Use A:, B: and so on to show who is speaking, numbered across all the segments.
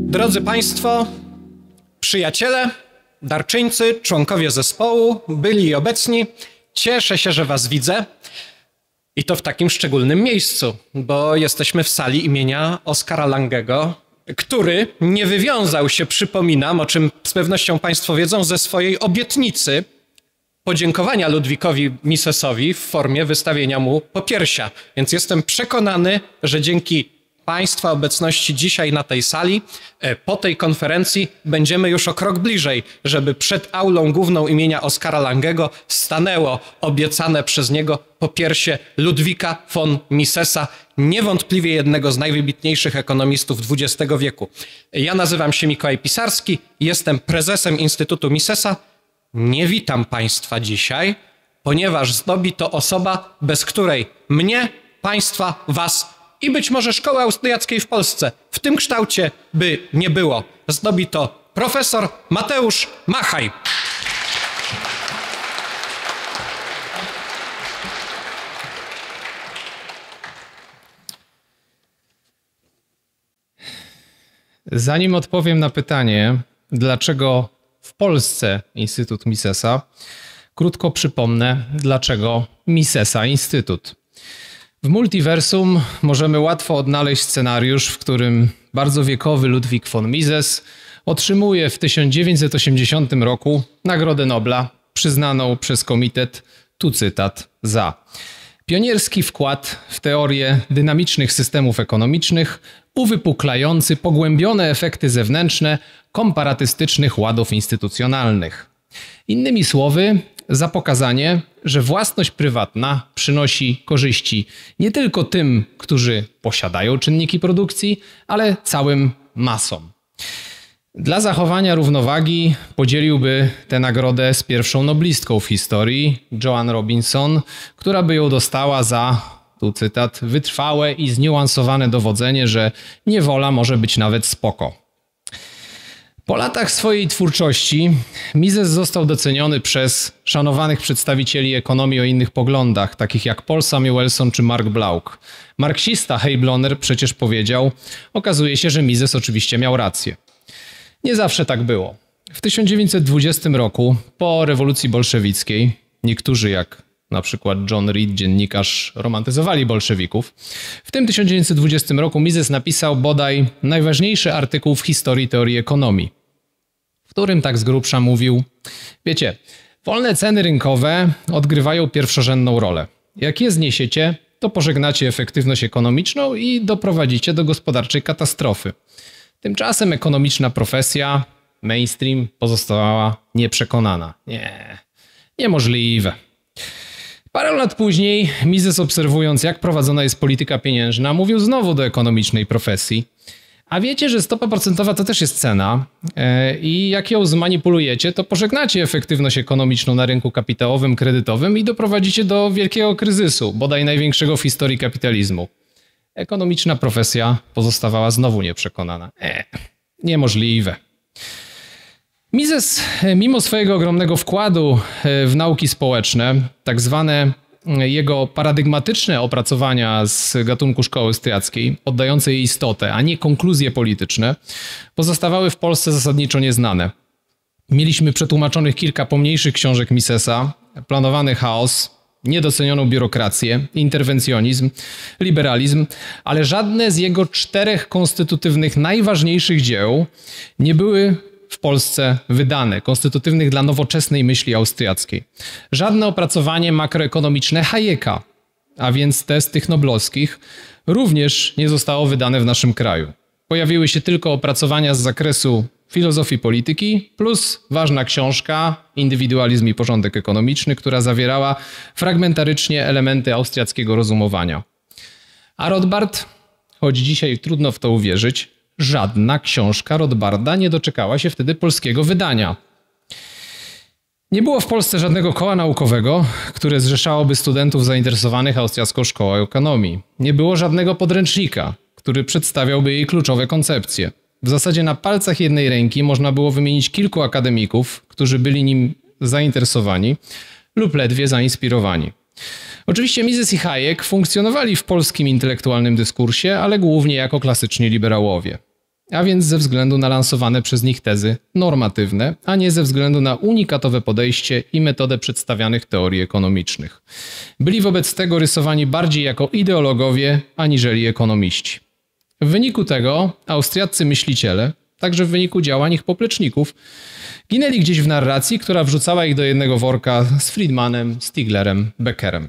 A: Drodzy Państwo, przyjaciele, darczyńcy, członkowie zespołu, byli i obecni, cieszę się, że Was widzę i to w takim szczególnym miejscu, bo jesteśmy w sali imienia Oskara Langego, który nie wywiązał się, przypominam, o czym z pewnością Państwo wiedzą, ze swojej obietnicy podziękowania Ludwikowi Misesowi w formie wystawienia mu popiersia. Więc jestem przekonany, że dzięki Państwa obecności dzisiaj na tej sali, po tej konferencji będziemy już o krok bliżej, żeby przed aulą główną imienia Oskara Langego stanęło obiecane przez niego popiersie Ludwika von Misesa, niewątpliwie jednego z najwybitniejszych ekonomistów XX wieku. Ja nazywam się Mikołaj Pisarski, jestem prezesem Instytutu Misesa. Nie witam Państwa dzisiaj, ponieważ zdobi to osoba, bez której mnie, Państwa, Was i być może szkoły austriackiej w Polsce w tym kształcie by nie było. Zdobi to profesor Mateusz Machaj.
B: Zanim odpowiem na pytanie, dlaczego w Polsce Instytut Misesa, krótko przypomnę, dlaczego Misesa Instytut. W multiversum możemy łatwo odnaleźć scenariusz, w którym bardzo wiekowy Ludwik von Mises otrzymuje w 1980 roku Nagrodę Nobla przyznaną przez komitet, tu cytat, za pionierski wkład w teorię dynamicznych systemów ekonomicznych, uwypuklający pogłębione efekty zewnętrzne komparatystycznych ładów instytucjonalnych. Innymi słowy, za pokazanie, że własność prywatna przynosi korzyści nie tylko tym, którzy posiadają czynniki produkcji, ale całym masom. Dla zachowania równowagi podzieliłby tę nagrodę z pierwszą noblistką w historii, Joan Robinson, która by ją dostała za, tu cytat, wytrwałe i zniuansowane dowodzenie, że niewola może być nawet spoko. Po latach swojej twórczości Mises został doceniony przez szanowanych przedstawicieli ekonomii o innych poglądach, takich jak Paul Samuelson czy Mark Blauk. Marksista Heilbronner przecież powiedział, okazuje się, że Mises oczywiście miał rację. Nie zawsze tak było. W 1920 roku, po rewolucji bolszewickiej, niektórzy jak na przykład John Reed, dziennikarz, romantyzowali bolszewików. W tym 1920 roku Mises napisał bodaj najważniejszy artykuł w historii teorii ekonomii, w którym tak z grubsza mówił: wiecie, wolne ceny rynkowe odgrywają pierwszorzędną rolę. Jak je zniesiecie, to pożegnacie efektywność ekonomiczną i doprowadzicie do gospodarczej katastrofy. Tymczasem ekonomiczna profesja, mainstream, pozostała nieprzekonana. Niemożliwe. Parę lat później Mises, obserwując, jak prowadzona jest polityka pieniężna, mówił znowu do ekonomicznej profesji: a wiecie, że stopa procentowa to też jest cena i jak ją zmanipulujecie, to pożegnacie efektywność ekonomiczną na rynku kapitałowym, kredytowym i doprowadzicie do wielkiego kryzysu, bodaj największego w historii kapitalizmu. Ekonomiczna profesja pozostawała znowu nieprzekonana. Niemożliwe. Mises, mimo swojego ogromnego wkładu w nauki społeczne, tak zwane jego paradygmatyczne opracowania z gatunku szkoły austriackiej, oddające jej istotę, a nie konkluzje polityczne, pozostawały w Polsce zasadniczo nieznane. Mieliśmy przetłumaczonych kilka pomniejszych książek Misesa: Planowany chaos, Niedocenioną biurokrację, Interwencjonizm, Liberalizm, ale żadne z jego 4 konstytutywnych najważniejszych dzieł nie były w Polsce wydane, konstytutywnych dla nowoczesnej myśli austriackiej. Żadne opracowanie makroekonomiczne Hayeka, a więc te z tych noblowskich, również nie zostało wydane w naszym kraju. Pojawiły się tylko opracowania z zakresu filozofii polityki, plus ważna książka Indywidualizm i porządek ekonomiczny, która zawierała fragmentarycznie elementy austriackiego rozumowania. A Rothbard, choć dzisiaj trudno w to uwierzyć, żadna książka Rothbarda nie doczekała się wtedy polskiego wydania. Nie było w Polsce żadnego koła naukowego, które zrzeszałoby studentów zainteresowanych austriacką szkołą ekonomii. Nie było żadnego podręcznika, który przedstawiałby jej kluczowe koncepcje. W zasadzie na palcach jednej ręki można było wymienić kilku akademików, którzy byli nim zainteresowani lub ledwie zainspirowani. Oczywiście Mises i Hayek funkcjonowali w polskim intelektualnym dyskursie, ale głównie jako klasyczni liberałowie. a więc ze względu na lansowane przez nich tezy normatywne, a nie ze względu na unikatowe podejście i metodę przedstawianych teorii ekonomicznych. Byli wobec tego rysowani bardziej jako ideologowie, aniżeli ekonomiści. W wyniku tego austriaccy myśliciele, także w wyniku działań ich popleczników, ginęli gdzieś w narracji, która wrzucała ich do jednego worka z Friedmanem, Stiglerem, Beckerem.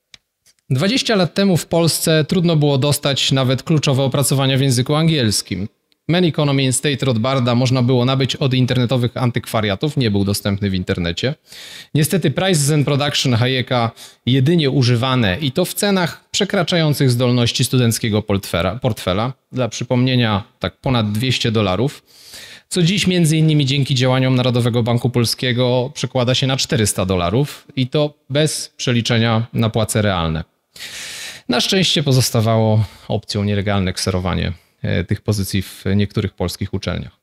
B: 20 lat temu w Polsce trudno było dostać nawet kluczowe opracowania w języku angielskim. Man Economy in State Rothbarda można było nabyć od internetowych antykwariatów, nie był dostępny w internecie. Niestety Prices and Production Hayeka jedynie używane i to w cenach przekraczających zdolności studenckiego portfela. Dla przypomnienia tak ponad $200, co dziś między innymi dzięki działaniom Narodowego Banku Polskiego przekłada się na $400 i to bez przeliczenia na płace realne. Na szczęście pozostawało opcją nielegalne kserowanie tych pozycji w niektórych polskich uczelniach.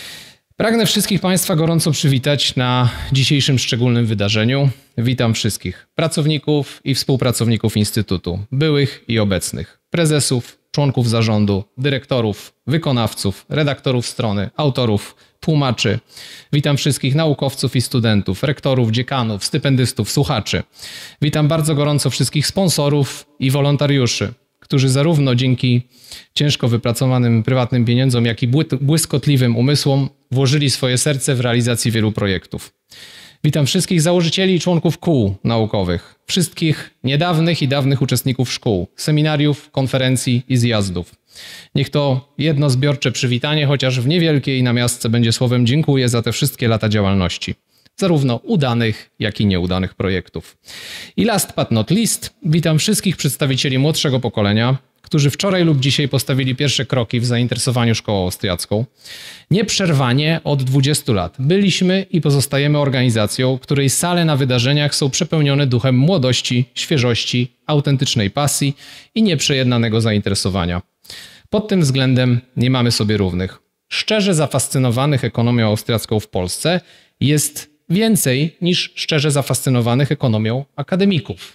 B: Pragnę wszystkich Państwa gorąco przywitać na dzisiejszym szczególnym wydarzeniu. Witam wszystkich pracowników i współpracowników Instytutu, byłych i obecnych, prezesów, członków zarządu, dyrektorów, wykonawców, redaktorów strony, autorów, tłumaczy. Witam wszystkich naukowców i studentów, rektorów, dziekanów, stypendystów, słuchaczy. Witam bardzo gorąco wszystkich sponsorów i wolontariuszy, którzy zarówno dzięki ciężko wypracowanym prywatnym pieniądzom, jak i błyskotliwym umysłom włożyli swoje serce w realizację wielu projektów. Witam wszystkich założycieli i członków kół naukowych, wszystkich niedawnych i dawnych uczestników szkół, seminariów, konferencji i zjazdów. Niech to jedno zbiorcze przywitanie, chociaż w niewielkiej namiastce, będzie słowem dziękuję za te wszystkie lata działalności, zarówno udanych, jak i nieudanych projektów. I last but not least, witam wszystkich przedstawicieli młodszego pokolenia, którzy wczoraj lub dzisiaj postawili pierwsze kroki w zainteresowaniu szkołą austriacką. Nieprzerwanie od 20 lat byliśmy i pozostajemy organizacją, której sale na wydarzeniach są przepełnione duchem młodości, świeżości, autentycznej pasji i nieprzejednanego zainteresowania. Pod tym względem nie mamy sobie równych. Szczerze zafascynowanych ekonomią austriacką w Polsce jest więcej niż szczerze zafascynowanych ekonomią akademików.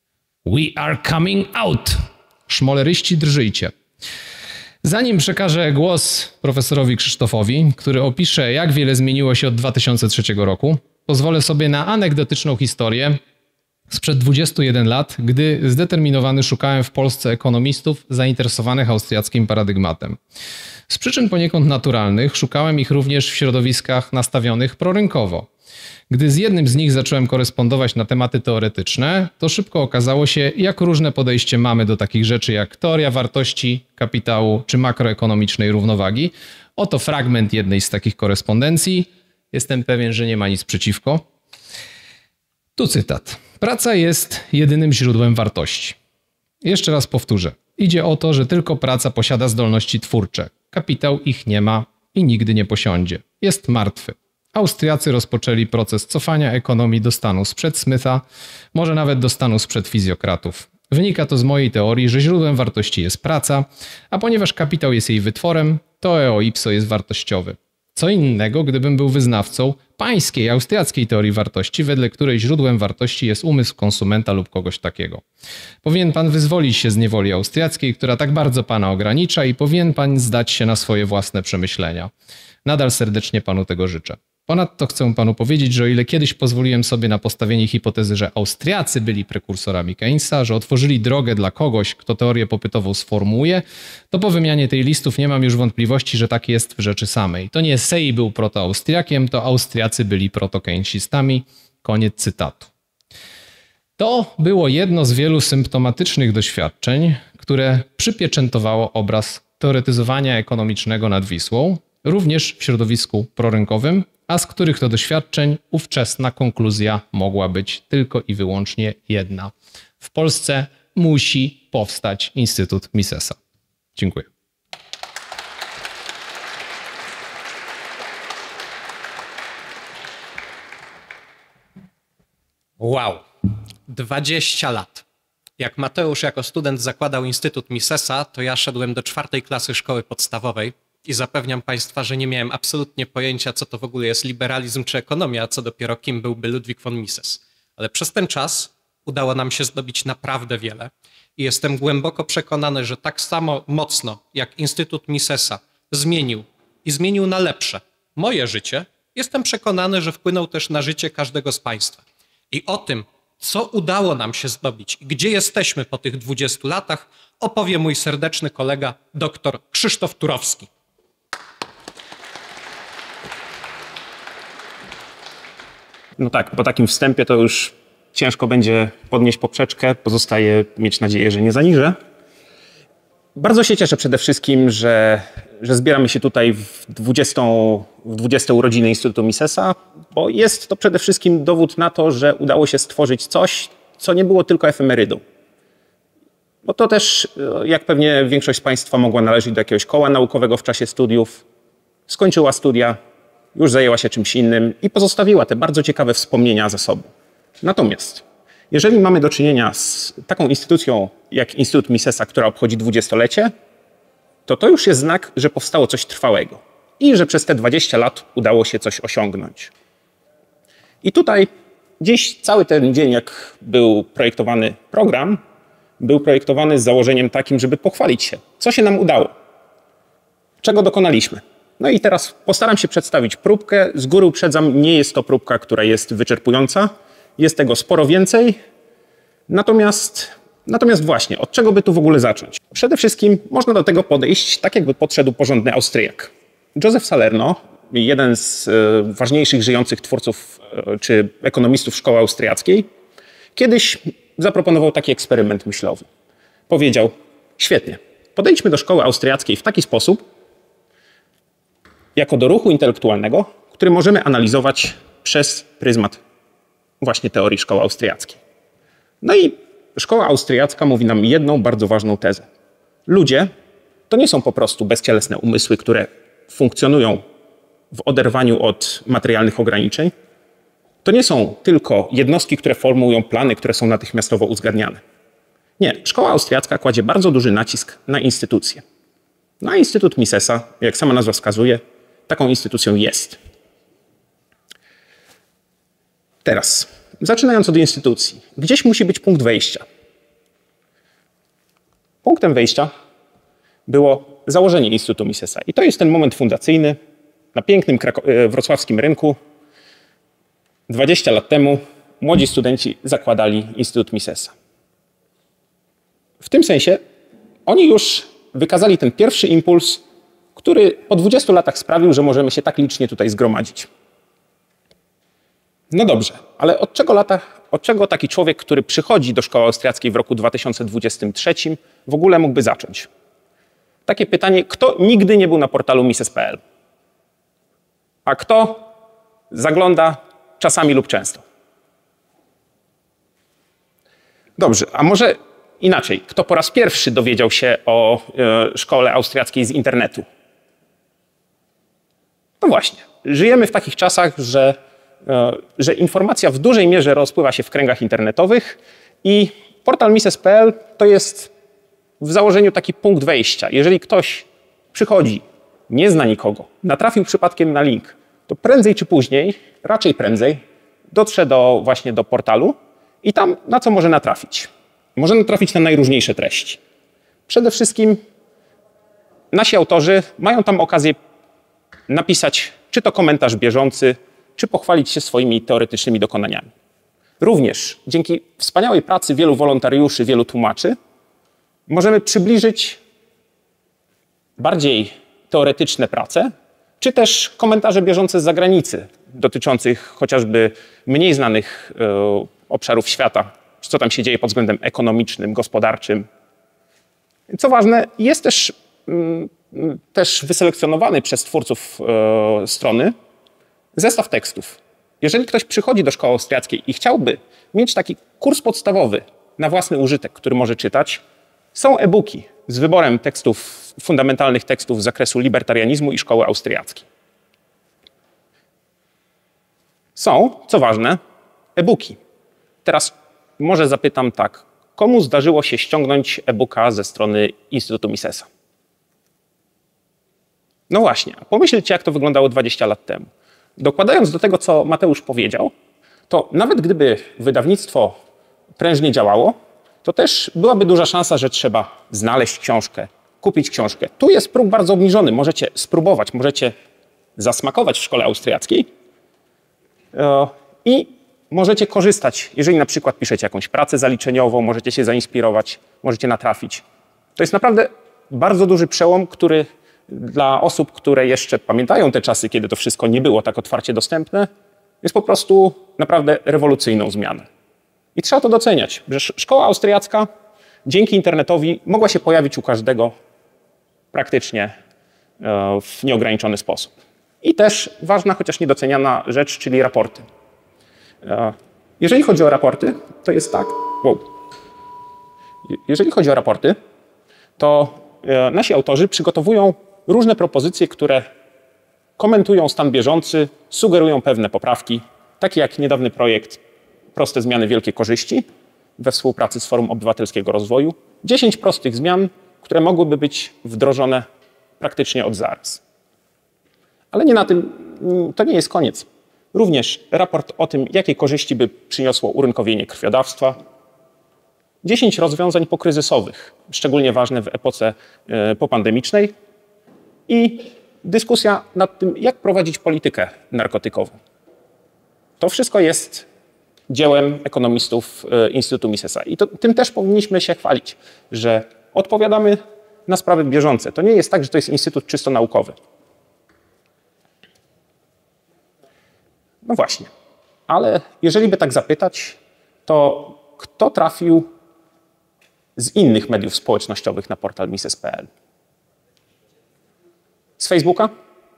B: We are coming out! Szmoleryści, drżyjcie. Zanim przekażę głos profesorowi Krzysztofowi, który opisze, jak wiele zmieniło się od 2003 roku, pozwolę sobie na anegdotyczną historię sprzed 21 lat, gdy zdeterminowany szukałem w Polsce ekonomistów zainteresowanych austriackim paradygmatem. Z przyczyn poniekąd naturalnych szukałem ich również w środowiskach nastawionych prorynkowo. Gdy z jednym z nich zacząłem korespondować na tematy teoretyczne, to szybko okazało się, jak różne podejście mamy do takich rzeczy jak teoria wartości, kapitału czy makroekonomicznej równowagi. Oto fragment jednej z takich korespondencji. Jestem pewien, że nie ma nic przeciwko. Tu cytat. Praca jest jedynym źródłem wartości. Jeszcze raz powtórzę. Idzie o to, że tylko praca posiada zdolności twórcze. Kapitał ich nie ma i nigdy nie posiądzie. Jest martwy. Austriacy rozpoczęli proces cofania ekonomii do stanu sprzed Smitha, może nawet do stanu sprzed fizjokratów. Wynika to z mojej teorii, że źródłem wartości jest praca, a ponieważ kapitał jest jej wytworem, to eo ipso jest wartościowy. Co innego, gdybym był wyznawcą pańskiej, austriackiej teorii wartości, wedle której źródłem wartości jest umysł konsumenta lub kogoś takiego. Powinien pan wyzwolić się z niewoli austriackiej, która tak bardzo pana ogranicza i powinien pan zdać się na swoje własne przemyślenia. Nadal serdecznie panu tego życzę. Ponadto chcę panu powiedzieć, że o ile kiedyś pozwoliłem sobie na postawienie hipotezy, że Austriacy byli prekursorami Keynesa, że otworzyli drogę dla kogoś, kto teorię popytową sformułuje, to po wymianie tej listów nie mam już wątpliwości, że tak jest w rzeczy samej. To nie Say był protoaustriakiem, to Austriacy byli protokeynesistami. Koniec cytatu. To było jedno z wielu symptomatycznych doświadczeń, które przypieczętowało obraz teoretyzowania ekonomicznego nad Wisłą, również w środowisku prorynkowym, a z których to doświadczeń ówczesna konkluzja mogła być tylko i wyłącznie jedna. W Polsce musi powstać Instytut Misesa. Dziękuję.
A: Wow, 20 lat. Jak Mateusz jako student zakładał Instytut Misesa, to ja szedłem do 4. klasy szkoły podstawowej i zapewniam Państwa, że nie miałem absolutnie pojęcia, co to w ogóle jest liberalizm czy ekonomia, a co dopiero kim byłby Ludwik von Mises. Ale przez ten czas udało nam się zdobyć naprawdę wiele i jestem głęboko przekonany, że tak samo mocno jak Instytut Misesa zmienił i zmienił na lepsze moje życie, jestem przekonany, że wpłynął też na życie każdego z Państwa. I o tym, co udało nam się zdobyć i gdzie jesteśmy po tych 20 latach, opowie mój serdeczny kolega dr Krzysztof Turowski.
C: No tak, po takim wstępie to już ciężko będzie podnieść poprzeczkę. Pozostaje mieć nadzieję, że nie zaniżę. Bardzo się cieszę przede wszystkim, że zbieramy się tutaj w 20 urodziny Instytutu Misesa, bo jest to przede wszystkim dowód na to, że udało się stworzyć coś, co nie było tylko efemerydą. Bo to też, jak pewnie większość z Państwa mogła należeć do jakiegoś koła naukowego w czasie studiów, skończyła studia, już zajęła się czymś innym i pozostawiła te bardzo ciekawe wspomnienia za sobą. Natomiast jeżeli mamy do czynienia z taką instytucją jak Instytut Misesa, która obchodzi 20-lecie, to już jest znak, że powstało coś trwałego i że przez te 20 lat udało się coś osiągnąć. I tutaj dziś cały ten dzień, jak był projektowany program, był projektowany z założeniem takim, żeby pochwalić się, co się nam udało, czego dokonaliśmy. No i teraz postaram się przedstawić próbkę. Z góry uprzedzam, nie jest to próbka, która jest wyczerpująca. Jest tego sporo więcej. Natomiast właśnie, od czego by tu w ogóle zacząć? Przede wszystkim można do tego podejść tak, jakby podszedł porządny Austriak. Joseph Salerno, jeden z ważniejszych żyjących twórców czy ekonomistów szkoły austriackiej, kiedyś zaproponował taki eksperyment myślowy. Powiedział, świetnie, podejdźmy do szkoły austriackiej w taki sposób, jako do ruchu intelektualnego, który możemy analizować przez pryzmat właśnie teorii szkoły austriackiej. No i szkoła austriacka mówi nam jedną bardzo ważną tezę. Ludzie to nie są po prostu bezcielesne umysły, które funkcjonują w oderwaniu od materialnych ograniczeń. To nie są tylko jednostki, które formułują plany, które są natychmiastowo uzgadniane. Nie, szkoła austriacka kładzie bardzo duży nacisk na instytucje. No a Instytut Misesa, jak sama nazwa wskazuje, taką instytucją jest. Teraz, zaczynając od instytucji, gdzieś musi być punkt wejścia. Punktem wejścia było założenie Instytutu Misesa. I to jest ten moment fundacyjny na pięknym wrocławskim rynku. 20 lat temu młodzi studenci zakładali Instytut Misesa. W tym sensie oni już wykazali ten pierwszy impuls, który po 20 latach sprawił, że możemy się tak licznie tutaj zgromadzić. No dobrze, ale od czego taki człowiek, który przychodzi do szkoły austriackiej w roku 2023 w ogóle mógłby zacząć? Takie pytanie, kto nigdy nie był na portalu mises.pl? A kto zagląda czasami lub często? Dobrze, a może inaczej, kto po raz pierwszy dowiedział się o szkole austriackiej z internetu? No właśnie, żyjemy w takich czasach, że informacja w dużej mierze rozpływa się w kręgach internetowych i portal mises.pl to jest w założeniu taki punkt wejścia. Jeżeli ktoś przychodzi, nie zna nikogo, natrafił przypadkiem na link, to prędzej czy później, raczej prędzej, dotrze właśnie do portalu i tam na co może natrafić? Może natrafić na najróżniejsze treści. Przede wszystkim nasi autorzy mają tam okazję napisać czy to komentarz bieżący, czy pochwalić się swoimi teoretycznymi dokonaniami. Również dzięki wspaniałej pracy wielu wolontariuszy, wielu tłumaczy możemy przybliżyć bardziej teoretyczne prace, czy też komentarze bieżące z zagranicy dotyczących chociażby mniej znanych obszarów świata, co tam się dzieje pod względem ekonomicznym, gospodarczym. Co ważne, jest też wyselekcjonowany przez twórców strony zestaw tekstów. Jeżeli ktoś przychodzi do szkoły austriackiej i chciałby mieć taki kurs podstawowy na własny użytek, który może czytać, są e-booki z wyborem tekstów, fundamentalnych tekstów z zakresu libertarianizmu i szkoły austriackiej. Są, co ważne, e-booki. Teraz może zapytam tak, komu zdarzyło się ściągnąć e-booka ze strony Instytutu Misesa? No właśnie, pomyślcie, jak to wyglądało 20 lat temu. Dokładając do tego, co Mateusz powiedział, to nawet gdyby wydawnictwo prężnie działało, to też byłaby duża szansa, że trzeba znaleźć książkę, kupić książkę. Tu jest próg bardzo obniżony. Możecie spróbować, możecie zasmakować w szkole austriackiej i możecie korzystać, jeżeli na przykład piszecie jakąś pracę zaliczeniową, możecie się zainspirować, możecie natrafić. To jest naprawdę bardzo duży przełom, który dla osób, które jeszcze pamiętają te czasy, kiedy to wszystko nie było tak otwarcie dostępne, jest po prostu naprawdę rewolucyjną zmianą. I trzeba to doceniać, że szkoła austriacka dzięki internetowi mogła się pojawić u każdego praktycznie w nieograniczony sposób. I też ważna, chociaż niedoceniana rzecz, czyli raporty. Jeżeli chodzi o raporty, to jest tak. Jeżeli chodzi o raporty, to nasi autorzy przygotowują różne propozycje, które komentują stan bieżący, sugerują pewne poprawki, takie jak niedawny projekt Proste zmiany, wielkie korzyści we współpracy z Forum Obywatelskiego Rozwoju. 10 prostych zmian, które mogłyby być wdrożone praktycznie od zaraz. Ale nie na tym, to nie jest koniec. Również raport o tym, jakie korzyści by przyniosło urynkowienie krwiodawstwa. 10 rozwiązań pokryzysowych, szczególnie ważne w epoce popandemicznej. I dyskusja nad tym, jak prowadzić politykę narkotykową. To wszystko jest dziełem ekonomistów Instytutu Misesa. I tym też powinniśmy się chwalić, że odpowiadamy na sprawy bieżące. To nie jest tak, że to jest instytut czysto naukowy. No właśnie. Ale jeżeli by tak zapytać, to kto trafił z innych mediów społecznościowych na portal Mises.pl? Z Facebooka?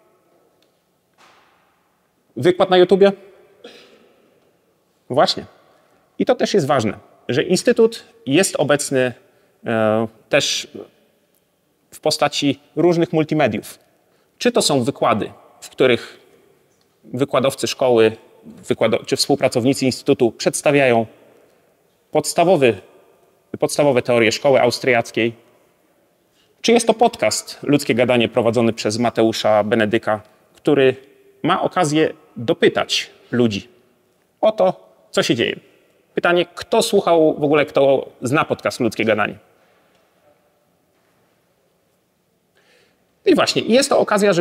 C: Wykład na YouTubie? Właśnie. I to też jest ważne, że Instytut jest obecny też w postaci różnych multimediów. Czy to są wykłady, w których wykładowcy szkoły czy współpracownicy Instytutu przedstawiają podstawowe teorie szkoły austriackiej, czy jest to podcast Ludzkie Gadanie prowadzony przez Mateusza Benedyka, który ma okazję dopytać ludzi o to, co się dzieje. Pytanie, kto słuchał w ogóle, kto zna podcast Ludzkie Gadanie. I właśnie, jest to okazja,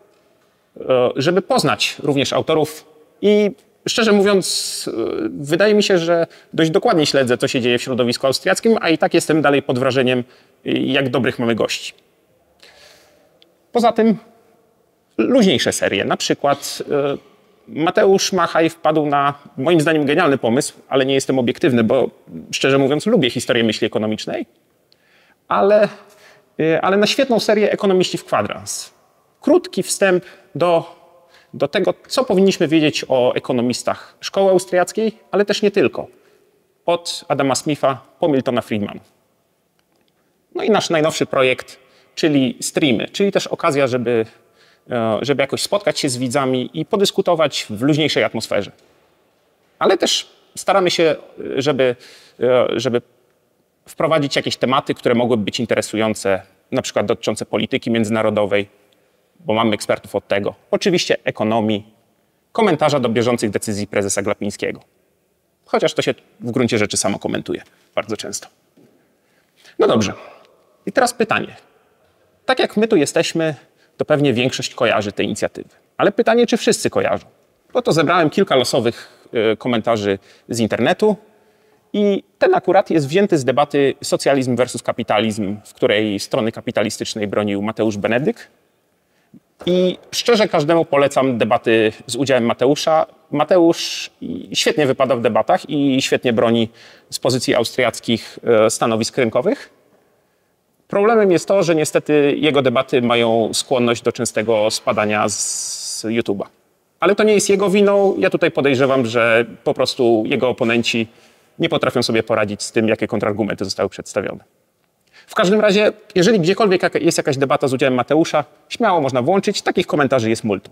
C: żeby poznać również autorów i szczerze mówiąc, wydaje mi się, że dość dokładnie śledzę, co się dzieje w środowisku austriackim, a i tak jestem dalej pod wrażeniem, jak dobrych mamy gości. Poza tym luźniejsze serie. Na przykład Mateusz Machaj wpadł na, moim zdaniem, genialny pomysł, ale nie jestem obiektywny, bo szczerze mówiąc lubię historię myśli ekonomicznej, ale na świetną serię Ekonomiści w kwadrans. Krótki wstęp do tego, co powinniśmy wiedzieć o ekonomistach szkoły austriackiej, ale też nie tylko. Od Adama Smitha po Miltona Friedmana. No i nasz najnowszy projekt, czyli streamy, czyli też okazja, żeby jakoś spotkać się z widzami i podyskutować w luźniejszej atmosferze. Ale też staramy się, żeby wprowadzić jakieś tematy, które mogłyby być interesujące, na przykład dotyczące polityki międzynarodowej, bo mamy ekspertów od tego. Oczywiście ekonomii, komentarza do bieżących decyzji prezesa Glapińskiego. Chociaż to się w gruncie rzeczy samo komentuje bardzo często. No dobrze. I teraz pytanie. Tak jak my tu jesteśmy, to pewnie większość kojarzy te inicjatywy. Ale pytanie, czy wszyscy kojarzą? No to zebrałem kilka losowych komentarzy z internetu i ten akurat jest wzięty z debaty Socjalizm versus kapitalizm, w której strony kapitalistycznej bronił Mateusz Benedyk. I szczerze każdemu polecam debaty z udziałem Mateusza. Mateusz świetnie wypada w debatach i świetnie broni z pozycji austriackich stanowisk rynkowych. Problemem jest to, że niestety jego debaty mają skłonność do częstego spadania z YouTube'a. Ale to nie jest jego winą. Ja tutaj podejrzewam, że po prostu jego oponenci nie potrafią sobie poradzić z tym, jakie kontrargumenty zostały przedstawione. W każdym razie, jeżeli gdziekolwiek jest jakaś debata z udziałem Mateusza, śmiało można włączyć. Takich komentarzy jest multum.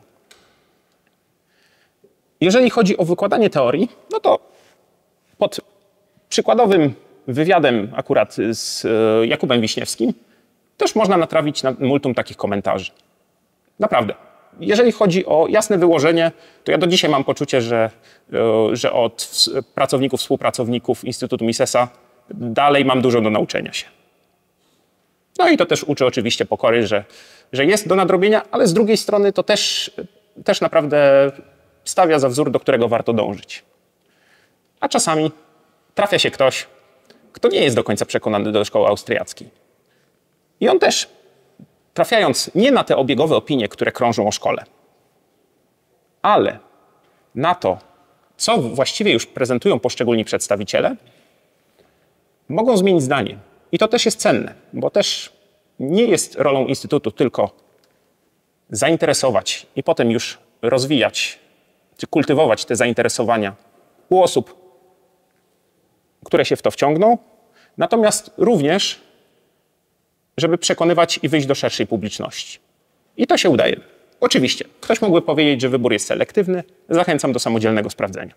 C: Jeżeli chodzi o wykładanie teorii, no to pod przykładowym wywiadem akurat z Jakubem Wiśniewskim też można natrafić na multum takich komentarzy. Naprawdę. Jeżeli chodzi o jasne wyłożenie, to ja do dzisiaj mam poczucie, że od pracowników, współpracowników Instytutu Misesa dalej mam dużo do nauczenia się. No i to też uczy oczywiście pokory, że jest do nadrobienia, ale z drugiej strony to też naprawdę stawia za wzór, do którego warto dążyć. A czasami trafia się ktoś, kto nie jest do końca przekonany do szkoły austriackiej. I on też, trafiając nie na te obiegowe opinie, które krążą o szkole, ale na to, co właściwie już prezentują poszczególni przedstawiciele, mogą zmienić zdanie. I to też jest cenne, bo też nie jest rolą Instytutu tylko zainteresować i potem już rozwijać czy kultywować te zainteresowania u osób, które się w to wciągną, natomiast również, żeby przekonywać i wyjść do szerszej publiczności. I to się udaje. Oczywiście, ktoś mógłby powiedzieć, że wybór jest selektywny. Zachęcam do samodzielnego sprawdzenia.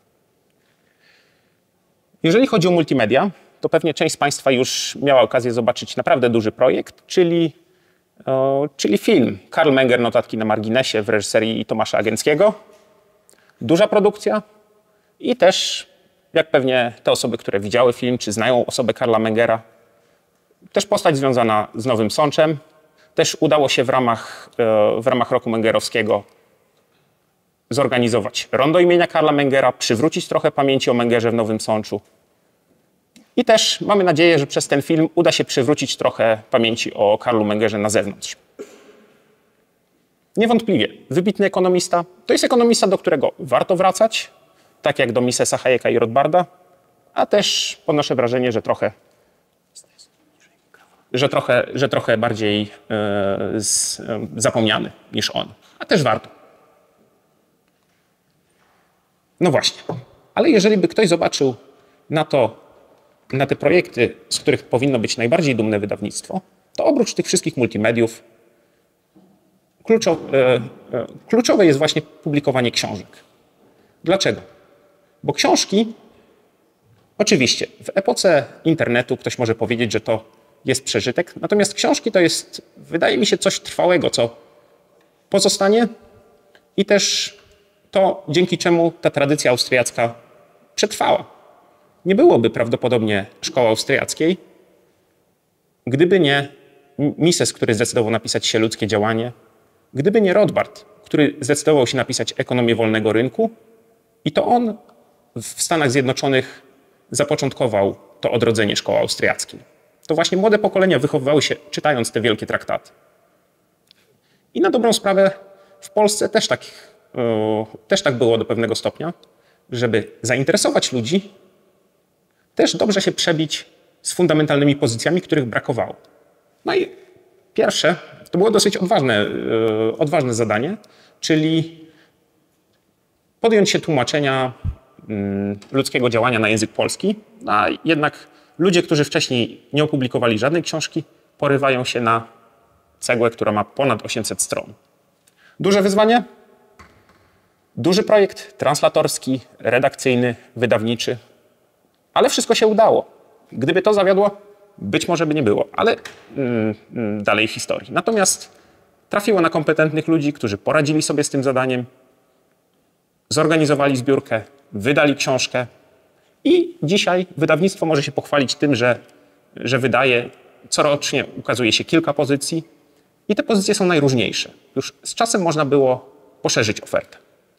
C: Jeżeli chodzi o multimedia, to pewnie część z Państwa już miała okazję zobaczyć naprawdę duży projekt, czyli film Karl Menger, notatki na marginesie w reżyserii Tomasza Agęckiego. Duża produkcja i też, jak pewnie te osoby, które widziały film, czy znają osobę Karla Mengera, też postać związana z Nowym Sączem. Też udało się w ramach roku mengerowskiego zorganizować rondo imienia Karla Mengera, przywrócić trochę pamięci o Mengerze w Nowym Sączu. I też mamy nadzieję, że przez ten film uda się przywrócić trochę pamięci o Karlu Mengerze na zewnątrz. Niewątpliwie wybitny ekonomista. To jest ekonomista, do którego warto wracać, tak jak do Misesa, Hayeka i Rothbarda, a też ponoszę wrażenie, że trochę bardziej zapomniany niż on. A też warto. No właśnie. Ale jeżeli by ktoś zobaczył na te projekty, z których powinno być najbardziej dumne wydawnictwo, to oprócz tych wszystkich multimediów kluczowe jest właśnie publikowanie książek. Dlaczego? Bo książki, oczywiście, w epoce internetu ktoś może powiedzieć, że to jest przeżytek, natomiast książki to jest, wydaje mi się, coś trwałego, co pozostanie i też to, dzięki czemu ta tradycja austriacka przetrwała. Nie byłoby prawdopodobnie szkoły austriackiej, gdyby nie Mises, który zdecydował napisać się Ludzkie działanie, gdyby nie Rothbard, który zdecydował się napisać Ekonomię wolnego rynku i to on w Stanach Zjednoczonych zapoczątkował to odrodzenie szkoły austriackiej. To właśnie młode pokolenia wychowywały się czytając te wielkie traktaty. I na dobrą sprawę w Polsce też tak było do pewnego stopnia, żeby zainteresować ludzi, też dobrze się przebić z fundamentalnymi pozycjami, których brakowało. No i pierwsze, to było dosyć odważne zadanie, czyli podjąć się tłumaczenia ludzkiego działania na język polski, a jednak ludzie, którzy wcześniej nie opublikowali żadnej książki, porywają się na cegłę, która ma ponad 800 stron. Duże wyzwanie, duży projekt translatorski, redakcyjny, wydawniczy, ale wszystko się udało. Gdyby to zawiodło, być może by nie było, ale dalej historii. Natomiast trafiło na kompetentnych ludzi, którzy poradzili sobie z tym zadaniem, zorganizowali zbiórkę, wydali książkę i dzisiaj wydawnictwo może się pochwalić tym, że wydaje, corocznie ukazuje się kilka pozycji i te pozycje są najróżniejsze. Już z czasem można było poszerzyć ofertę.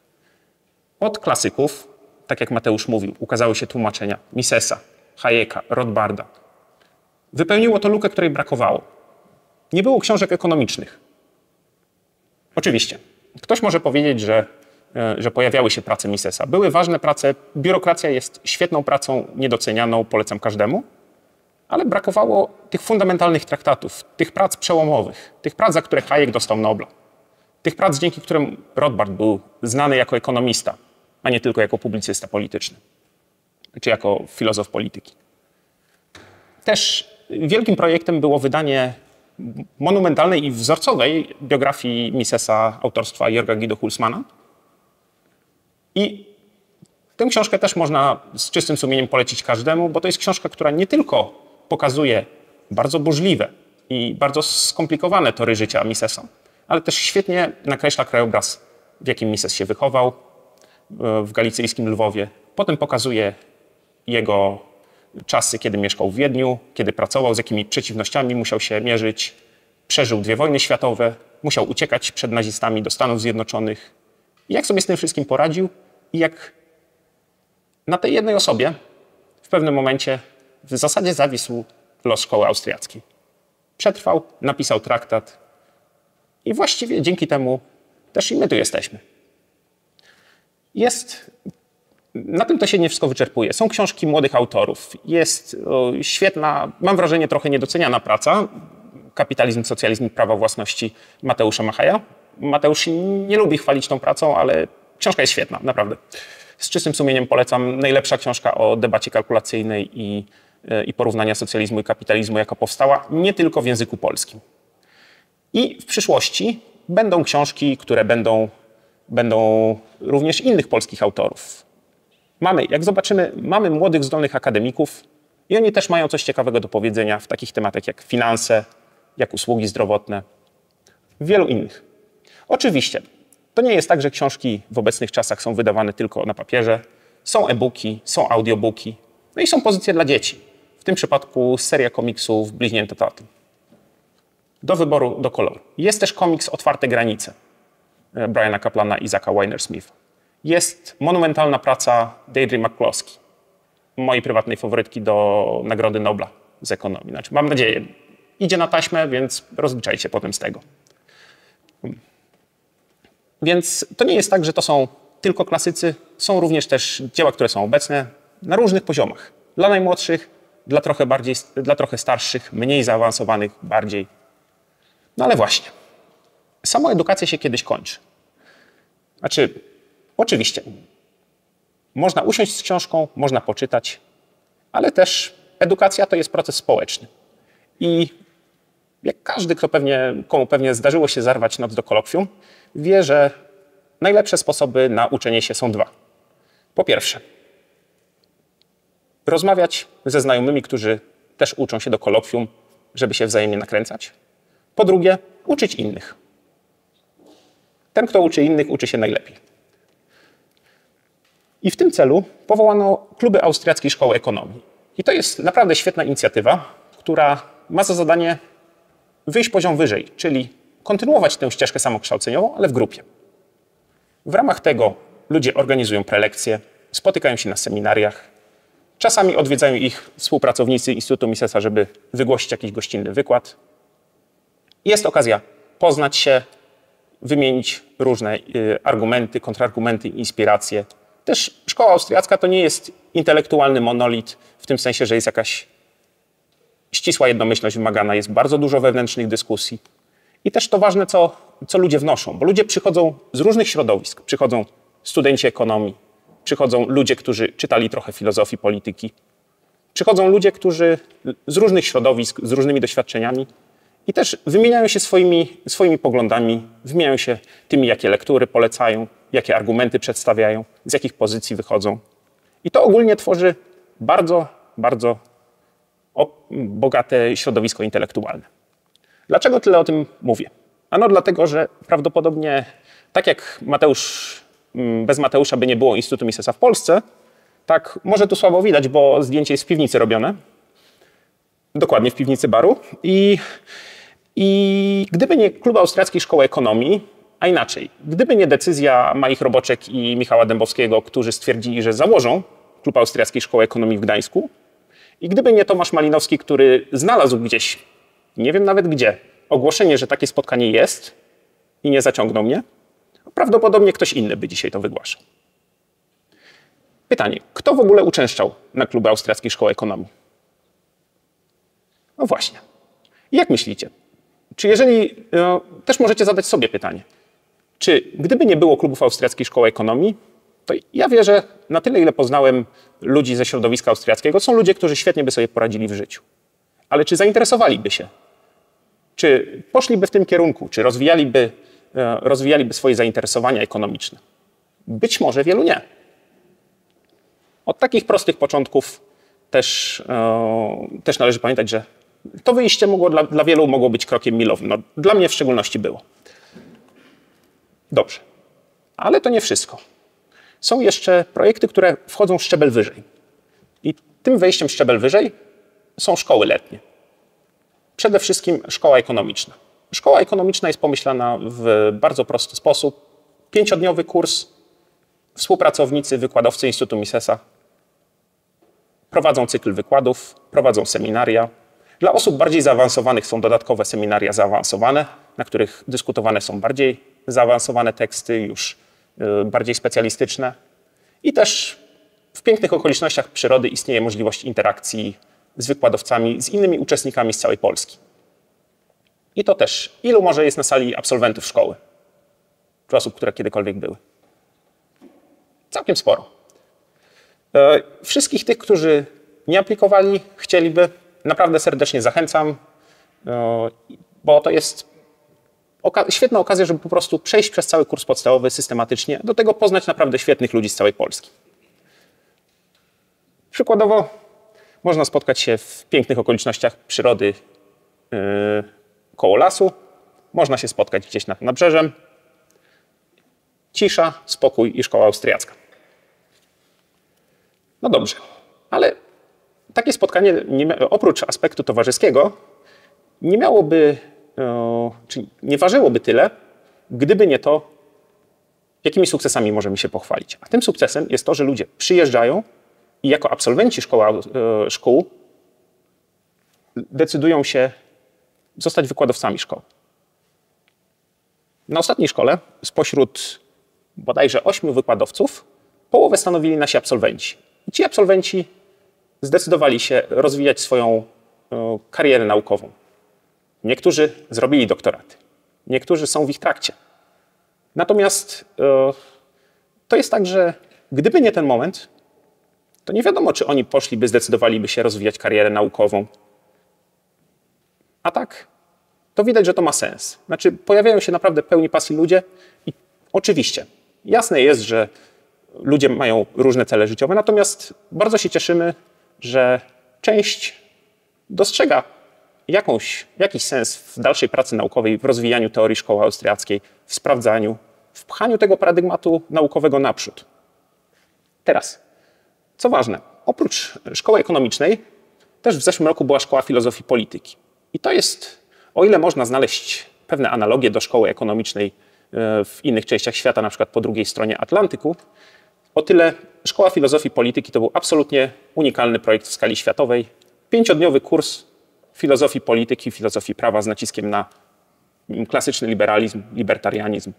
C: Od klasyków, tak jak Mateusz mówił, ukazały się tłumaczenia Misesa, Hayeka, Rothbarda. Wypełniło to lukę, której brakowało. Nie było książek ekonomicznych. Oczywiście, ktoś może powiedzieć, że pojawiały się prace Misesa. Były ważne prace, biurokracja jest świetną pracą, niedocenianą, polecam każdemu, ale brakowało tych fundamentalnych traktatów, tych prac przełomowych, tych prac, za które Hayek dostał Nobla, tych prac, dzięki którym Rothbard był znany jako ekonomista, a nie tylko jako publicysta polityczny, czy jako filozof polityki. Też wielkim projektem było wydanie monumentalnej i wzorcowej biografii Misesa autorstwa Jörga Guido Hulsmana. I tę książkę też można z czystym sumieniem polecić każdemu, bo to jest książka, która nie tylko pokazuje bardzo burzliwe i bardzo skomplikowane tory życia Misesa, ale też świetnie nakreśla krajobraz, w jakim Mises się wychował w galicyjskim Lwowie. Potem pokazuje jego czasy, kiedy mieszkał w Wiedniu, kiedy pracował, z jakimi przeciwnościami musiał się mierzyć. Przeżył 2 wojny światowe, musiał uciekać przed nazistami do Stanów Zjednoczonych. I jak sobie z tym wszystkim poradził i jak na tej jednej osobie w pewnym momencie w zasadzie zawisł los szkoły austriackiej. Przetrwał, napisał traktat i właściwie dzięki temu też i my tu jesteśmy. Na tym to się nie wszystko wyczerpuje. Są książki młodych autorów. Jest świetna, mam wrażenie, trochę niedoceniana praca Kapitalizm, socjalizm i prawa własności Mateusza Machaja. Mateusz nie lubi chwalić tą pracą, ale książka jest świetna, naprawdę. Z czystym sumieniem polecam. Najlepsza książka o debacie kalkulacyjnej i porównania socjalizmu i kapitalizmu, jaka powstała, nie tylko w języku polskim. I w przyszłości będą książki, które będą również innych polskich autorów. Jak zobaczymy, mamy młodych, zdolnych akademików i oni też mają coś ciekawego do powiedzenia w takich tematach jak finanse, jak usługi zdrowotne, wielu innych. Oczywiście, to nie jest tak, że książki w obecnych czasach są wydawane tylko na papierze. Są e-booki, są audiobooki, no i są pozycje dla dzieci. W tym przypadku seria komiksów Bliźnięte Taty. Do wyboru, do koloru. Jest też komiks Otwarte granice Briana Kaplana i Zacka Weiner-Smitha. Jest monumentalna praca Deirdre McCloskey, mojej prywatnej faworytki do Nagrody Nobla z ekonomii. Znaczy, mam nadzieję, idzie na taśmę, więc rozliczajcie potem z tego. Więc to nie jest tak, że to są tylko klasycy. Są również też dzieła, które są obecne na różnych poziomach. Dla najmłodszych, dla trochę starszych, mniej zaawansowanych, bardziej. No ale właśnie, sama edukacja się kiedyś kończy. Znaczy, oczywiście, można usiąść z książką, można poczytać, ale też edukacja to jest proces społeczny. I jak każdy, komu pewnie zdarzyło się zarwać noc do kolokwium, wie, że najlepsze sposoby na uczenie się są 2. Po pierwsze, rozmawiać ze znajomymi, którzy też uczą się do kolokwium, żeby się wzajemnie nakręcać. Po drugie, uczyć innych. Ten, kto uczy innych, uczy się najlepiej. I w tym celu powołano kluby austriackiej szkoły ekonomii. I to jest naprawdę świetna inicjatywa, która ma za zadanie wyjść poziom wyżej, czyli kontynuować tę ścieżkę samokształceniową, ale w grupie. W ramach tego ludzie organizują prelekcje, spotykają się na seminariach, czasami odwiedzają ich współpracownicy Instytutu Misesa, żeby wygłosić jakiś gościnny wykład. Jest okazja poznać się, wymienić różne argumenty, kontrargumenty, inspiracje. Też szkoła austriacka to nie jest intelektualny monolit, w tym sensie, że jest jakaś ścisła jednomyślność wymagana, jest bardzo dużo wewnętrznych dyskusji. I też to ważne, co ludzie wnoszą, bo ludzie przychodzą z różnych środowisk. Przychodzą studenci ekonomii, przychodzą ludzie, którzy czytali trochę filozofii, polityki. Przychodzą ludzie, którzy z różnych środowisk, z różnymi doświadczeniami i też wymieniają się swoimi poglądami, wymieniają się tymi, jakie lektury polecają, jakie argumenty przedstawiają, z jakich pozycji wychodzą. I to ogólnie tworzy bardzo, bardzo bogate środowisko intelektualne. Dlaczego tyle o tym mówię? Ano dlatego, że prawdopodobnie tak jak bez Mateusza by nie było Instytutu Misesa w Polsce, tak może tu słabo widać, bo zdjęcie jest w piwnicy robione. Dokładnie w piwnicy baru. I gdyby nie Klub Austriackiej Szkoły Ekonomii, a inaczej, gdyby nie decyzja Maich Roboczek i Michała Dębowskiego, którzy stwierdzili, że założą Klub Austriackiej Szkoły Ekonomii w Gdańsku, i gdyby nie Tomasz Malinowski, który znalazł gdzieś, nie wiem nawet gdzie, ogłoszenie, że takie spotkanie jest i nie zaciągnął mnie, prawdopodobnie ktoś inny by dzisiaj to wygłaszał. Pytanie, kto w ogóle uczęszczał na Kluby Austriackiej Szkoły Ekonomii? No właśnie. I jak myślicie? Też możecie zadać sobie pytanie, czy gdyby nie było klubów Austriackiej Szkoły Ekonomii, to ja wierzę, na tyle ile poznałem ludzi ze środowiska austriackiego, są ludzie, którzy świetnie by sobie poradzili w życiu. Ale czy zainteresowaliby się? Czy poszliby w tym kierunku? Czy rozwijaliby swoje zainteresowania ekonomiczne? Być może wielu nie. Od takich prostych początków też należy pamiętać, że to wyjście dla wielu mogło być krokiem milowym. No, dla mnie w szczególności było. Dobrze. Ale to nie wszystko. Są jeszcze projekty, które wchodzą szczebel wyżej. I Tym wejściem szczebel wyżej są szkoły letnie. Przede wszystkim szkoła ekonomiczna. Szkoła ekonomiczna jest pomyślana w bardzo prosty sposób. 5-dniowy kurs, współpracownicy, wykładowcy Instytutu Misesa prowadzą cykl wykładów, prowadzą seminaria. Dla osób bardziej zaawansowanych są dodatkowe seminaria zaawansowane, na których dyskutowane są bardziej zaawansowane teksty, już bardziej specjalistyczne. I też w pięknych okolicznościach przyrody istnieje możliwość interakcji z wykładowcami, z innymi uczestnikami z całej Polski. I to też, ilu może jest na sali absolwentów szkoły? Czy osób, które kiedykolwiek były? Całkiem sporo. Wszystkich tych, którzy nie aplikowali, chcieliby, naprawdę serdecznie zachęcam, bo to jest świetna okazja, żeby po prostu przejść przez cały kurs podstawowy systematycznie, do tego poznać naprawdę świetnych ludzi z całej Polski. Przykładowo można spotkać się w pięknych okolicznościach przyrody koło lasu, można się spotkać gdzieś nad nabrzeżem. Cisza, spokój i szkoła austriacka. No dobrze, ale takie spotkanie oprócz aspektu towarzyskiego nie miałoby, czy nie ważyłoby tyle, gdyby nie to, jakimi sukcesami możemy się pochwalić. A tym sukcesem jest to, że ludzie przyjeżdżają i jako absolwenci szkół decydują się zostać wykładowcami szkoły. Na ostatniej szkole spośród bodajże 8 wykładowców połowę stanowili nasi absolwenci. I ci absolwenci zdecydowali się rozwijać swoją karierę naukową. Niektórzy zrobili doktoraty, niektórzy są w ich trakcie. Natomiast to jest tak, że gdyby nie ten moment, to nie wiadomo, czy oni zdecydowaliby się rozwijać karierę naukową. A tak, to widać, że to ma sens. Znaczy, pojawiają się naprawdę pełni pasji ludzie i oczywiście, jasne jest, że ludzie mają różne cele życiowe, natomiast bardzo się cieszymy, że część dostrzega jakiś sens w dalszej pracy naukowej, w rozwijaniu teorii szkoły austriackiej, w sprawdzaniu, w pchaniu tego paradygmatu naukowego naprzód. Teraz, co ważne, oprócz szkoły ekonomicznej, też w zeszłym roku była szkoła filozofii polityki. I to jest, o ile można znaleźć pewne analogie do szkoły ekonomicznej w innych częściach świata, na przykład po drugiej stronie Atlantyku, o tyle szkoła filozofii polityki to był absolutnie unikalny projekt w skali światowej. 5-dniowy kurs filozofii polityki, filozofii prawa z naciskiem na klasyczny liberalizm, libertarianizm.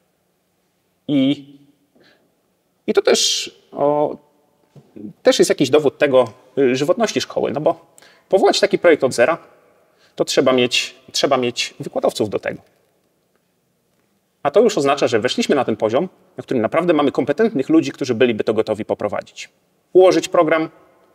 C: I to też jest jakiś dowód tego żywotności szkoły, no bo powołać taki projekt od zera, to trzeba mieć wykładowców do tego. A to już oznacza, że weszliśmy na ten poziom, na którym naprawdę mamy kompetentnych ludzi, którzy byliby to gotowi poprowadzić. Ułożyć program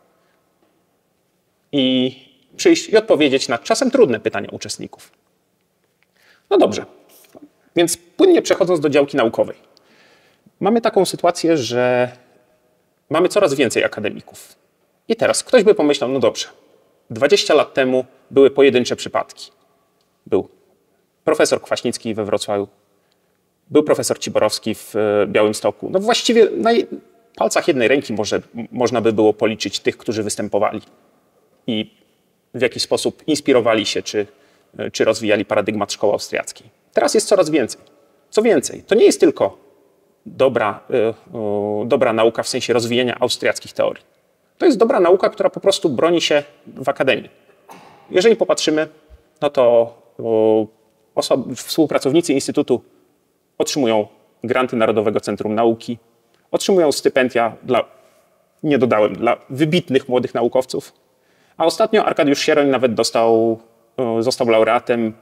C: i przyjść i odpowiedzieć na czasem trudne pytania uczestników. No dobrze, więc płynnie przechodząc do działki naukowej. Mamy taką sytuację, że mamy coraz więcej akademików. I teraz ktoś by pomyślał, no dobrze, 20 lat temu były pojedyncze przypadki. Był profesor Kwaśnicki we Wrocławiu, był profesor Ciborowski w Białymstoku. No właściwie na palcach jednej ręki można by było policzyć tych, którzy występowali i w jakiś sposób inspirowali się, czy rozwijali paradygmat szkoły austriackiej. Teraz jest coraz więcej. Co więcej, to nie jest tylko dobra nauka w sensie rozwijania austriackich teorii. To jest dobra nauka, która po prostu broni się w akademii. Jeżeli popatrzymy, no to współpracownicy Instytutu otrzymują granty Narodowego Centrum Nauki, otrzymują stypendia dla wybitnych młodych naukowców. A ostatnio Arkadiusz Sieroń nawet został laureatem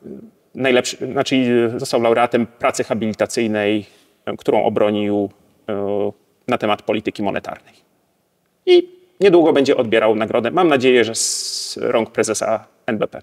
C: został laureatem pracy habilitacyjnej, którą obronił na temat polityki monetarnej. I niedługo będzie odbierał nagrodę, mam nadzieję, że z rąk prezesa NBP.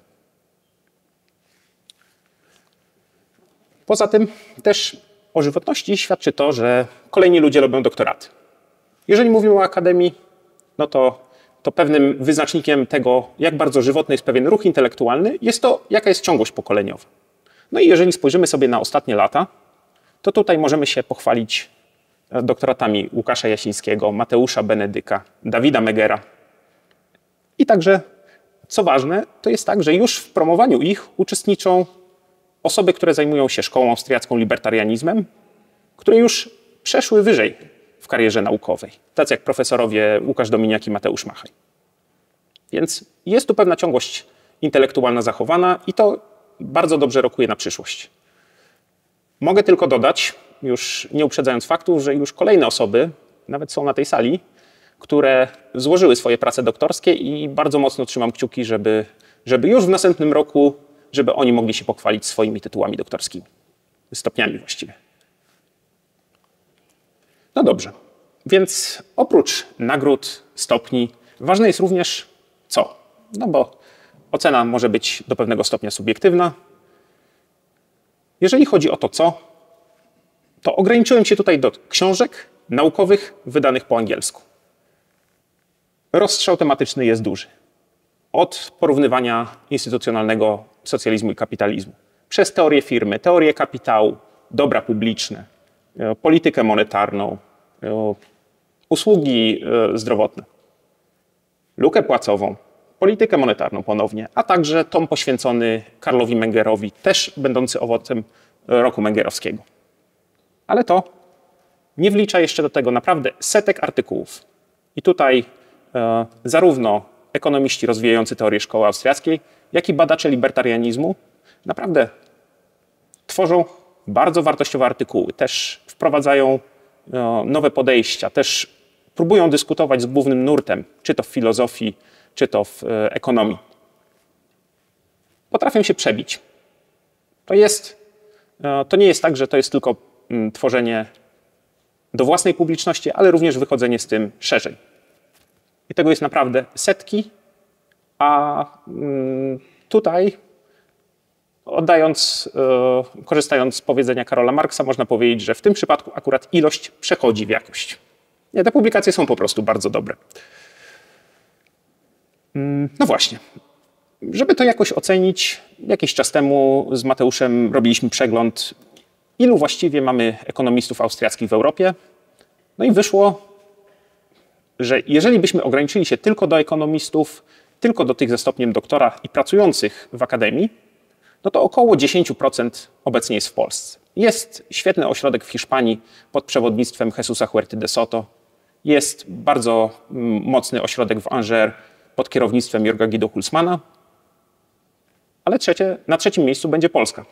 C: Poza tym też o żywotności świadczy to, że kolejni ludzie robią doktoraty. Jeżeli mówimy o akademii, no to pewnym wyznacznikiem tego, jak bardzo żywotny jest pewien ruch intelektualny, jest to, jaka jest ciągłość pokoleniowa. No i jeżeli spojrzymy sobie na ostatnie lata, to tutaj możemy się pochwalić doktoratami Łukasza Jasińskiego, Mateusza Benedyka, Dawida Megera. I także, co ważne, to jest tak, że już w promowaniu ich uczestniczą osoby, które zajmują się szkołą austriacką libertarianizmem, które już przeszły wyżej w karierze naukowej, tacy jak profesorowie Łukasz Dominiak i Mateusz Machaj. Więc jest tu pewna ciągłość intelektualna zachowana i to bardzo dobrze rokuje na przyszłość. Mogę tylko dodać, już nie uprzedzając faktów, że już kolejne osoby, nawet są na tej sali, które złożyły swoje prace doktorskie i bardzo mocno trzymam kciuki, żeby już w następnym roku, żeby oni mogli się pochwalić swoimi tytułami doktorskimi, stopniami właściwie. No dobrze, więc oprócz nagród, stopni, ważne jest również co? No bo ocena może być do pewnego stopnia subiektywna. Jeżeli chodzi o to co, to ograniczyłem się tutaj do książek naukowych wydanych po angielsku. Rozstrzał tematyczny jest duży. Od porównywania instytucjonalnego socjalizmu i kapitalizmu, przez teorię firmy, teorię kapitału, dobra publiczne, politykę monetarną, usługi zdrowotne, lukę płacową, politykę monetarną ponownie, a także tom poświęcony Karlowi Mengerowi, też będący owocem roku mengerowskiego. Ale to nie wlicza jeszcze do tego naprawdę setek artykułów. I tutaj zarówno ekonomiści rozwijający teorię szkoły austriackiej, jak i badacze libertarianizmu naprawdę tworzą bardzo wartościowe artykuły. Też wprowadzają nowe podejścia, też próbują dyskutować z głównym nurtem, czy to w filozofii, czy to w ekonomii. Potrafią się przebić. To nie jest tak, że to jest tylko tworzenie do własnej publiczności, ale również wychodzenie z tym szerzej. I tego jest naprawdę setki, a tutaj korzystając z powiedzenia Karola Marksa, można powiedzieć, że w tym przypadku akurat ilość przechodzi w jakość. Nie, te publikacje są po prostu bardzo dobre. No właśnie. Żeby to jakoś ocenić, jakiś czas temu z Mateuszem robiliśmy przegląd, ilu właściwie mamy ekonomistów austriackich w Europie. No i wyszło, że jeżeli byśmy ograniczyli się tylko do ekonomistów, tylko do tych ze stopniem doktora i pracujących w akademii, no to około 10% obecnie jest w Polsce. Jest świetny ośrodek w Hiszpanii pod przewodnictwem Jesusa Huerty de Soto. Jest bardzo mocny ośrodek w Angers pod kierownictwem Jörga Guido Hulsmana. Ale na trzecim miejscu będzie Polska.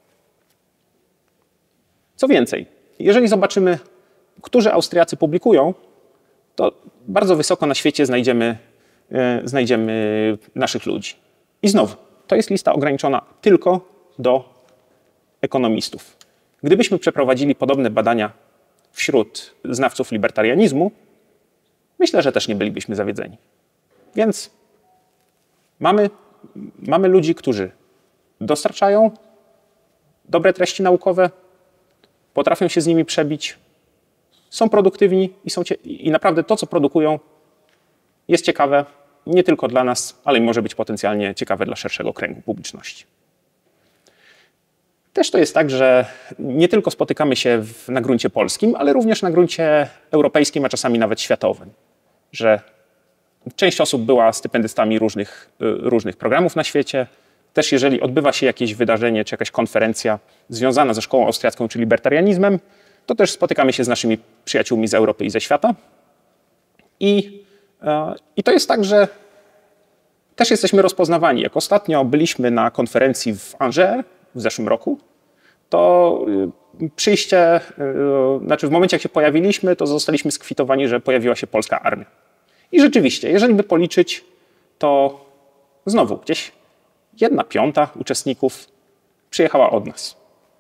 C: Co więcej, jeżeli zobaczymy, którzy Austriacy publikują, to bardzo wysoko na świecie znajdziemy naszych ludzi. I znowu, to jest lista ograniczona tylko do ekonomistów. Gdybyśmy przeprowadzili podobne badania wśród znawców libertarianizmu, myślę, że też nie bylibyśmy zawiedzeni. Więc mamy ludzi, którzy dostarczają dobre treści naukowe, potrafią się z nimi przebić, są produktywni i naprawdę to, co produkują, jest ciekawe nie tylko dla nas, ale i może być potencjalnie ciekawe dla szerszego kręgu publiczności. Też to jest tak, że nie tylko spotykamy się na gruncie polskim, ale również na gruncie europejskim, a czasami nawet światowym. Że część osób była stypendystami różnych programów na świecie. Też jeżeli odbywa się jakieś wydarzenie czy jakaś konferencja związana ze szkołą austriacką czy libertarianizmem, to też spotykamy się z naszymi przyjaciółmi z Europy i ze świata. I to jest tak, że też jesteśmy rozpoznawani. Jak ostatnio byliśmy na konferencji w Angers w zeszłym roku, to w momencie jak się pojawiliśmy, to zostaliśmy skwitowani, że pojawiła się polska armia. I rzeczywiście, jeżeli by policzyć, to znowu gdzieś 1/5 uczestników przyjechała od nas.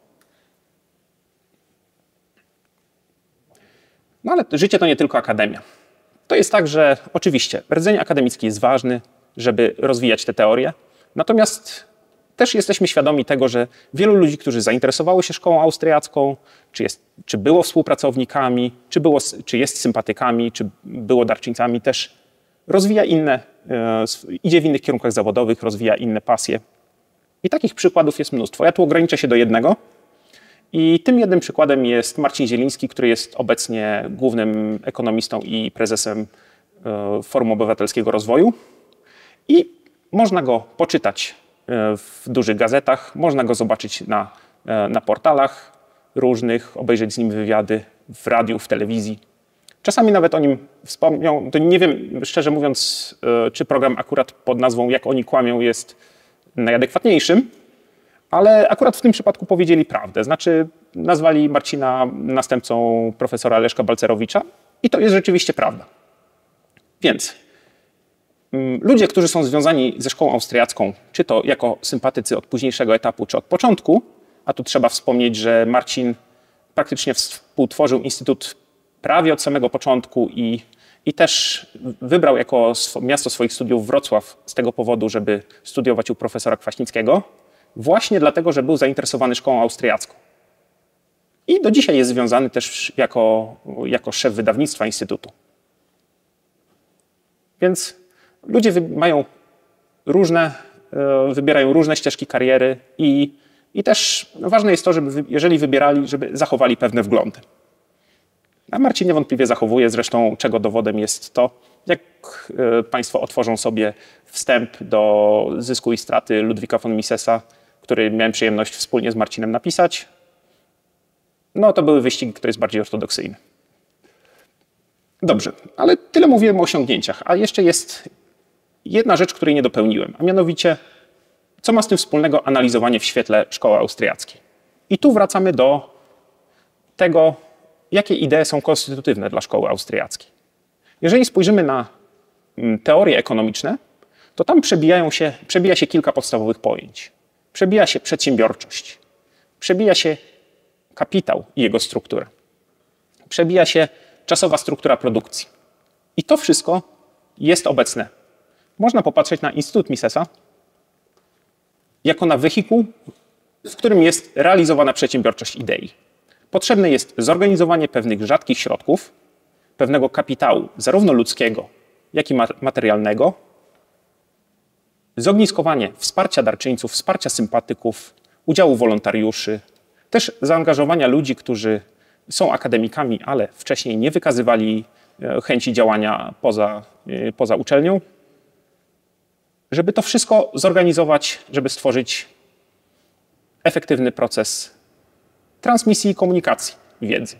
C: No ale życie to nie tylko akademia. To jest tak, że oczywiście rdzeń akademicki jest ważny, żeby rozwijać te teorie, natomiast też jesteśmy świadomi tego, że wielu ludzi, którzy zainteresowało się szkołą austriacką, czy było współpracownikami, czy jest sympatykami, czy było darczyńcami, też rozwija idzie w innych kierunkach zawodowych, rozwija inne pasje. I takich przykładów jest mnóstwo. Ja tu ograniczę się do jednego. I tym jednym przykładem jest Marcin Zieliński, który jest obecnie głównym ekonomistą i prezesem Forum Obywatelskiego Rozwoju. I można go poczytać w dużych gazetach, można go zobaczyć na portalach różnych, obejrzeć z nim wywiady w radiu, w telewizji. Czasami nawet o nim wspomnią. To nie wiem, szczerze mówiąc, czy program akurat pod nazwą Jak oni kłamią jest najadekwatniejszym, ale akurat w tym przypadku powiedzieli prawdę. Znaczy nazwali Marcina następcą profesora Leszka Balcerowicza i to jest rzeczywiście prawda. Więc ludzie, którzy są związani ze szkołą austriacką, czy to jako sympatycy od późniejszego etapu, czy od początku, a tu trzeba wspomnieć, że Marcin praktycznie współtworzył Instytut prawie od samego początku i też wybrał jako miasto swoich studiów Wrocław z tego powodu, żeby studiować u profesora Kwaśnickiego, właśnie dlatego, że był zainteresowany szkołą austriacką. I do dzisiaj jest związany też jako szef wydawnictwa Instytutu. Więc ludzie wybierają różne ścieżki kariery i też ważne jest to, żeby jeżeli wybierali, żeby zachowali pewne wglądy. A Marcin niewątpliwie zachowuje, zresztą czego dowodem jest to, jak Państwo otworzą sobie wstęp do Zysku i straty Ludwika von Misesa, który miałem przyjemność wspólnie z Marcinem napisać. No to były wyścigi, kto jest bardziej ortodoksyjny. Dobrze, ale tyle mówiłem o osiągnięciach, a jeszcze jest jedna rzecz, której nie dopełniłem, a mianowicie co ma z tym wspólnego analizowanie w świetle szkoły austriackiej. I tu wracamy do tego, jakie idee są konstytutywne dla szkoły austriackiej. Jeżeli spojrzymy na teorie ekonomiczne, to tam przebija się kilka podstawowych pojęć. Przebija się przedsiębiorczość, przebija się kapitał i jego struktura, przebija się czasowa struktura produkcji. I to wszystko jest obecne. Można popatrzeć na Instytut Misesa jako na wehikuł, w którym jest realizowana przedsiębiorczość idei. Potrzebne jest zorganizowanie pewnych rzadkich środków, pewnego kapitału, zarówno ludzkiego, jak i materialnego, zogniskowanie wsparcia darczyńców, wsparcia sympatyków, udziału wolontariuszy, też zaangażowania ludzi, którzy są akademikami, ale wcześniej nie wykazywali chęci działania poza uczelnią, żeby to wszystko zorganizować, żeby stworzyć efektywny proces transmisji i komunikacji wiedzy.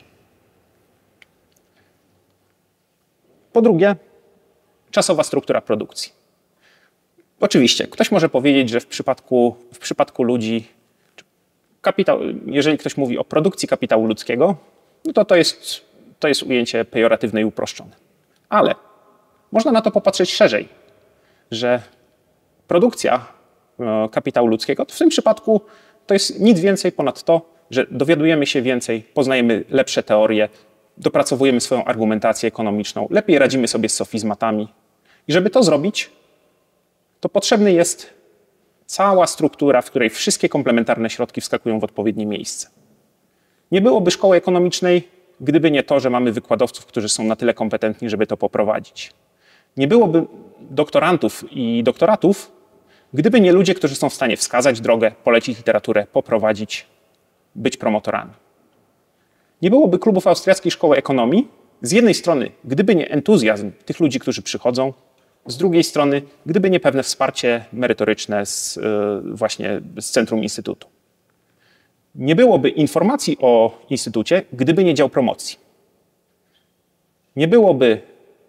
C: Po drugie, czasowa struktura produkcji. Oczywiście, ktoś może powiedzieć, że w przypadku ludzi, jeżeli ktoś mówi o produkcji kapitału ludzkiego, no to jest ujęcie pejoratywne i uproszczone. Ale można na to popatrzeć szerzej, że produkcja kapitału ludzkiego to w tym przypadku to jest nic więcej ponad to, że dowiadujemy się więcej, poznajemy lepsze teorie, dopracowujemy swoją argumentację ekonomiczną, lepiej radzimy sobie z sofizmatami. I żeby to zrobić, to potrzebna jest cała struktura, w której wszystkie komplementarne środki wskakują w odpowiednie miejsce. Nie byłoby szkoły ekonomicznej, gdyby nie to, że mamy wykładowców, którzy są na tyle kompetentni, żeby to poprowadzić. Nie byłoby doktorantów i doktoratów, gdyby nie ludzie, którzy są w stanie wskazać drogę, polecić literaturę, poprowadzić, być promotorami. Nie byłoby klubów austriackiej szkoły ekonomii, z jednej strony, gdyby nie entuzjazm tych ludzi, którzy przychodzą, z drugiej strony, gdyby nie pewne wsparcie merytoryczne właśnie z centrum Instytutu. Nie byłoby informacji o Instytucie, gdyby nie dział promocji. Nie byłoby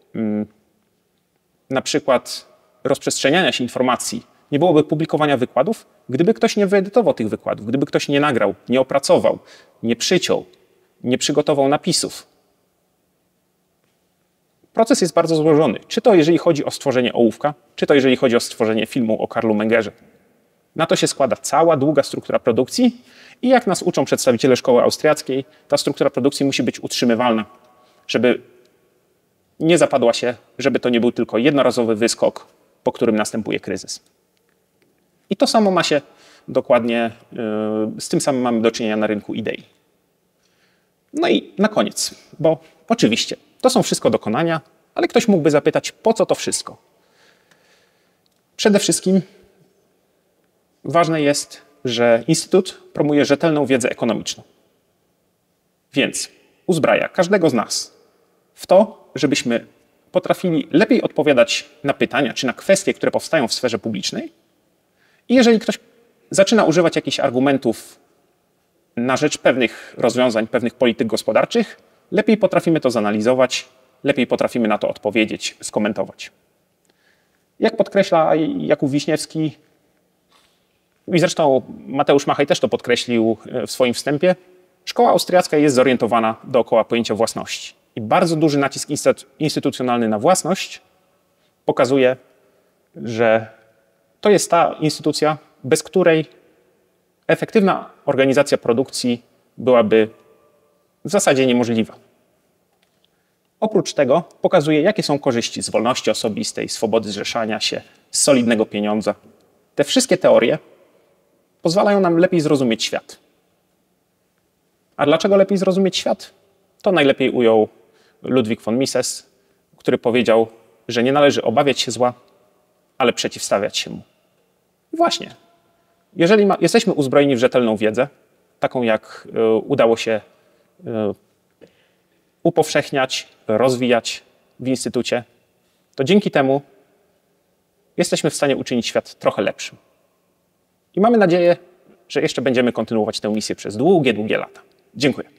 C: na przykład rozprzestrzeniania się informacji, nie byłoby publikowania wykładów, gdyby ktoś nie wyedytował tych wykładów, gdyby ktoś nie nagrał, nie opracował, nie przyciął, nie przygotował napisów. Proces jest bardzo złożony. Czy to jeżeli chodzi o stworzenie ołówka, czy to jeżeli chodzi o stworzenie filmu o Karlu Mengerze. Na to się składa cała długa struktura produkcji i jak nas uczą przedstawiciele szkoły austriackiej, ta struktura produkcji musi być utrzymywalna, żeby nie zapadła się, żeby to nie był tylko jednorazowy wyskok, po którym następuje kryzys. I to samo ma się dokładnie, z tym samym mamy do czynienia na rynku idei. No i na koniec, bo oczywiście to są wszystko dokonania, ale ktoś mógłby zapytać, po co to wszystko? Przede wszystkim ważne jest, że Instytut promuje rzetelną wiedzę ekonomiczną. Więc uzbraja każdego z nas w to, żebyśmy potrafili lepiej odpowiadać na pytania czy na kwestie, które powstają w sferze publicznej. I jeżeli ktoś zaczyna używać jakichś argumentów na rzecz pewnych rozwiązań, pewnych polityk gospodarczych, lepiej potrafimy to zanalizować, lepiej potrafimy na to odpowiedzieć, skomentować. Jak podkreśla Jakub Wiśniewski, i zresztą Mateusz Machaj też to podkreślił w swoim wstępie, szkoła austriacka jest zorientowana dookoła pojęcia własności. I bardzo duży nacisk instytucjonalny na własność pokazuje, że to jest ta instytucja, bez której efektywna organizacja produkcji byłaby w zasadzie niemożliwa. Oprócz tego pokazuje, jakie są korzyści z wolności osobistej, swobody zrzeszania się, z solidnego pieniądza. Te wszystkie teorie pozwalają nam lepiej zrozumieć świat. A dlaczego lepiej zrozumieć świat? To najlepiej ujął Ludwik von Mises, który powiedział, że nie należy obawiać się zła, ale przeciwstawiać się mu. I właśnie, jeżeli jesteśmy uzbrojeni w rzetelną wiedzę, taką jak udało się upowszechniać, rozwijać w instytucie, to dzięki temu jesteśmy w stanie uczynić świat trochę lepszym. I mamy nadzieję, że jeszcze będziemy kontynuować tę misję przez długie, długie lata. Dziękuję.